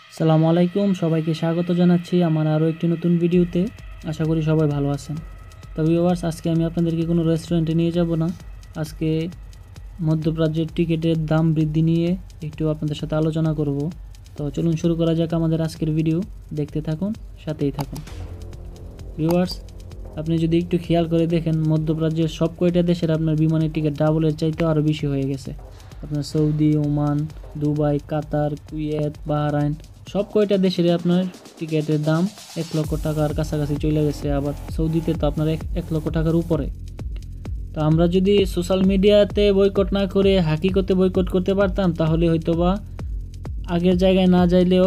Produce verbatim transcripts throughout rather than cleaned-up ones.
আসসালামু আলাইকুম, সবাইকে স্বাগত জানাচ্ছি আমার আরও একটি নতুন ভিডিওতে। আশা করি সবাই ভালো আছেন। তো ভিউয়ার্স, আজকে আমি আপনাদেরকে কোনো রেস্টুরেন্টে নিয়ে যাব না। আজকে মধ্যপ্রাচ্যের টিকিটের দাম বৃদ্ধি নিয়ে একটু আপনাদের সাথে আলোচনা করব। তো চলুন শুরু করা যাক আমাদের আজকের ভিডিও। দেখতে থাকুন, সাথেই থাকুন। ভিউয়ার্স, আপনি যদি একটু খেয়াল করে দেখেন, মধ্যপ্রাচ্যের সব কয়টা দেশের আপনার বিমানের টিকিট ডাবলের চাইতেও আরও বেশি হয়ে গেছে। আপনার Saudi, Oman, Dubai, Qatar, Kuwait, Bahrain সব কয়টা দেশের আপনার টিকিটের দাম এক লক্ষ টাকার কাছাকাছি চলে গেছে। আবার সৌদিতে তো আপনার এক এক লক্ষ টাকার উপরে। তো আমরা যদি সোশ্যাল মিডিয়াতে বয়কট না করে হাকিকতে বয়কট করতে পারতাম, তাহলে হয়তো বা আগের জায়গায় না যাইলেও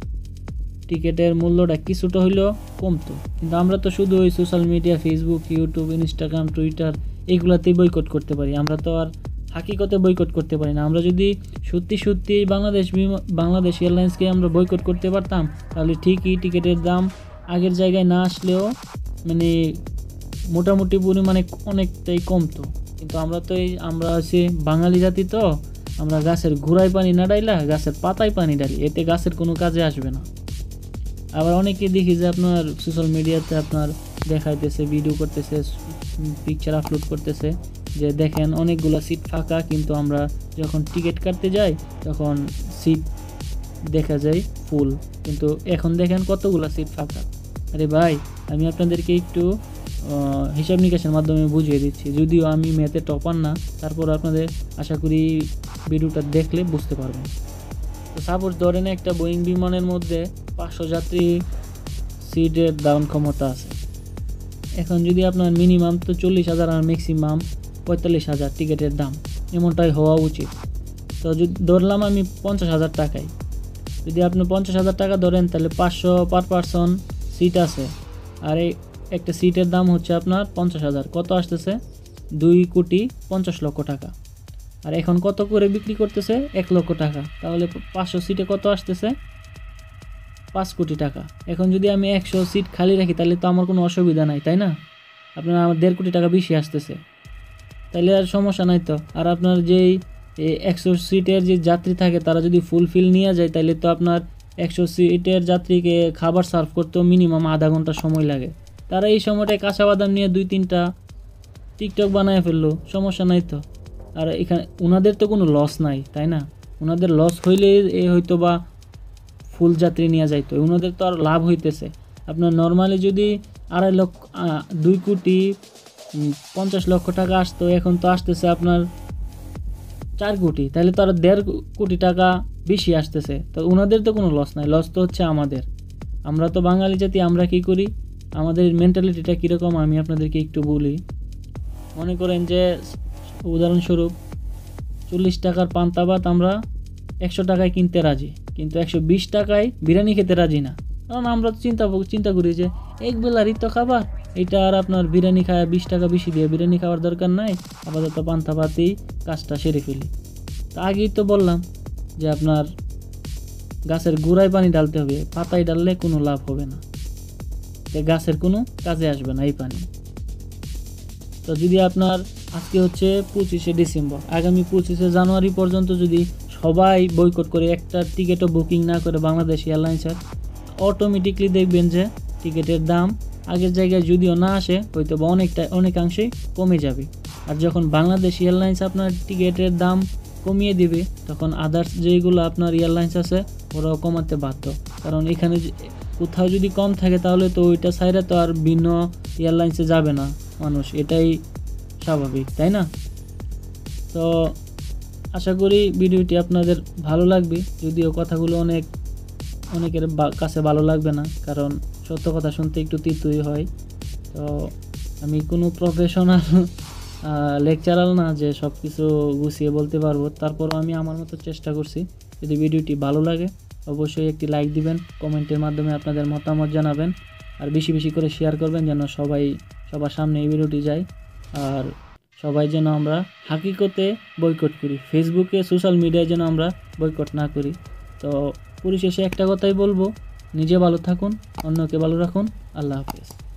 টিকিটের মূল্যটা কিছুটা হইলেও কমতো। কিন্তু আমরা তো শুধু ওই social media, Facebook, YouTube, Instagram, Twitter এগুলাতেই বয়কট করতে পারি। আমরা তো আর হাকিকতে বয়কট করতে পারি না। আমরা যদি সত্যি সত্যি বাংলাদেশ বাংলাদেশ এয়ারলাইন্সকে আমরা বয়কট করতে পারতাম, তাহলে ঠিকই টিকিটের দাম আগের জায়গায় না আসলেও মানে মোটামুটি পরিমাণে অনেকটাই কমতো। কিন্তু আমরা তো এই আমরা হচ্ছে বাঙালি জাতি, তো আমরা গাছের গোড়ায় পানি না ডাইলা গাছের পাতায় পানি ডালি, এতে গাছের কোনো কাজে আসবে না। আবার অনেকে দেখি যে আপনার সোশ্যাল মিডিয়াতে আপনার দেখাইতেছে, ভিডিও করতেছে, পিকচার আপলোড করতেছে যে দেখেন অনেকগুলো সিট ফাঁকা, কিন্তু আমরা যখন টিকিট কাটতে যাই তখন সিট দেখা যায় ফুল, কিন্তু এখন দেখেন কতগুলো সিট ফাঁকা। আরে ভাই, আমি আপনাদেরকে একটু হিসাব নিকাশের মাধ্যমে বুঝিয়ে দিচ্ছি। যদিও আমি ম্যাথে টপার না, তারপর আপনাদের আশা করি ভিডিওটা দেখলে বুঝতে পারবেন। তো সাপোজ ধরেন একটা বোয়িং বিমানের মধ্যে পাঁচশো যাত্রী সিটের ধারণ ক্ষমতা আছে। এখন যদি আপনার মিনিমাম তো চল্লিশ হাজার আর ম্যাক্সিমাম পঁয়তাল্লিশ হাজার টিকিটের দাম, এমনটাই হওয়া উচিত। তো যদি ধরলাম আমি পঞ্চাশ হাজার টাকায়, যদি আপনি পঞ্চাশ হাজার টাকা ধরেন, তাহলে পাঁচশো পার পারসন সিট আছে, আর এই একটা সিটের দাম হচ্ছে আপনার পঞ্চাশ হাজার, কত আসতেছে? দুই কোটি পঞ্চাশ লক্ষ টাকা। আর এখন কত করে বিক্রি করতেছে? এক লক্ষ টাকা। তাহলে পাঁচশো সিটে কত আসতেছে? পাঁচ কোটি টাকা। এখন যদি আমি একশো সিট খালি রাখি, তাহলে তো আমার কোনো অসুবিধা নাই, তাই না? আপনার আমার দেড় কোটি টাকা বেশি আসতেছে, তাহলে আর সমস্যা নাই তো। আর আপনার যেই একশো সিটের যে যাত্রী থাকে, তারা যদি ফুলফিল নিয়ে যায়, তাহলে তো আপনার একশো সিটের যাত্রীকে খাবার সার্ভ করতেও মিনিমাম আধা ঘন্টা সময় লাগে। তারা এই সময়টায় কাঁচা বাদাম নিয়ে দুই তিনটা টিকটক বানায় ফেললো, সমস্যা নাই তো। আর এখানে ওনাদের তো কোনো লস নাই, তাই না? ওনাদের লস হইলে এ হয়তো বা ফুল যাত্রী নিয়ে যাইতো, ওনাদের তো আর লাভ হইতেছে। আপনার নর্মালি যদি আড়াই লক্ষ দুই কোটি পঞ্চাশ লক্ষ টাকা আসতো, এখন তো আসতেছে আপনার চার কোটি, তাহলে তো আর দেড় কোটি টাকা বেশি আসতেছে। তো ওনাদের তো কোনো লস নাই, লস তো হচ্ছে আমাদের। আমরা তো বাঙালি জাতি, আমরা কি করি, আমাদের মেন্টালিটিটা কীরকম আমি আপনাদেরকে একটু বলি। মনে করেন যে উদাহরণস্বরূপ চল্লিশ টাকার পান্তা ভাত আমরা একশো টাকায় কিনতে রাজি, কিন্তু একশো বিশ টাকায় বিরিয়ানি খেতে রাজি না। কারণ আমরা চিন্তা চিন্তা করি যে এক বেলারই তো খাবার, এটা আর আপনার বিরিয়ানি খায় বিশ টাকা বেশি দিয়ে বিরিয়ানি খাওয়ার দরকার নাই, আপাতত পান্তা ভাতেই কাজটা সেরে ফেলি। তা আগেই তো বললাম যে আপনার গাছের গোড়ায় পানি ডালতে হবে, পাতায় ডাললে কোনো লাভ হবে না, গাছের কোনো কাজে আসবে না এই পানি। তো যদি আপনার আজকে হচ্ছে পঁচিশে ডিসেম্বর, আগামী পঁচিশে জানুয়ারি পর্যন্ত যদি সবাই বয়কট করে, একটা টিকিটও বুকিং না করে বাংলাদেশ এয়ারলাইন্সের, অটোমেটিকলি দেখবেন যে টিকিটের দাম আগের জায়গায় যদিও না আসে, হয়তো বা অনেকটা অনেকাংশেই কমে যাবে। আর যখন বাংলাদেশ এয়ারলাইন্স আপনার টিকিটের দাম কমিয়ে দিবে, তখন আদার্স যেগুলো আপনার এয়ারলাইন্স আছে ওরাও কমাতে বাধ্য। কারণ এখানে কোথাও যদি কম থাকে, তাহলে তো ওইটা সাইডে তো আর ভিন্ন এয়ারলাইন্সে যাবে না মানুষ, এটাই স্বাভাবিক, তাই না? তো আশা করি ভিডিওটি আপনাদের ভালো লাগবে, যদিও কথাগুলো অনেক অনেকের কাছে ভালো লাগবে না, কারণ সত্য কথা শুনতে একটু তিতুই হয়। তো আমি কোনো প্রফেশনাল লেকচারাল না যে সব কিছু গুছিয়ে বলতে পারবো, তারপরও আমি আমার মতো চেষ্টা করছি। যদি ভিডিওটি ভালো লাগে অবশ্যই একটি লাইক দিবেন, কমেন্টের মাধ্যমে আপনাদের মতামত জানাবেন, আর বেশি বেশি করে শেয়ার করবেন যেন সবাই সবার সামনে এই ভিডিওটি যায়। আর সবাই যেন আমরা হাকিকতে বয়কট করি, ফেসবুকে সোশ্যাল মিডিয়ায় যেন আমরা বয়কট না করি। তো পরিশেষে একটা কথাই বলবো, নিজে ভালো থাকুন, অন্যকে ভালো রাখুন। আল্লাহ হাফেজ।